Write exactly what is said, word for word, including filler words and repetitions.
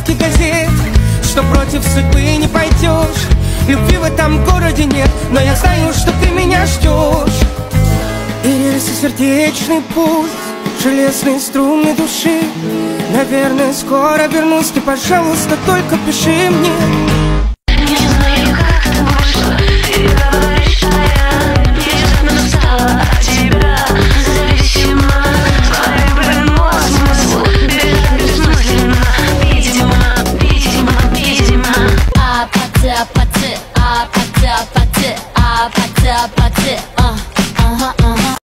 заголовки газет, что против судьбы не пойдешь. Любви в этом городе нет, но я знаю, что ты меня ждешь. И рельсы сердечный путь, железные струны души. Наверное, скоро вернусь, ты, пожалуйста, только пиши мне.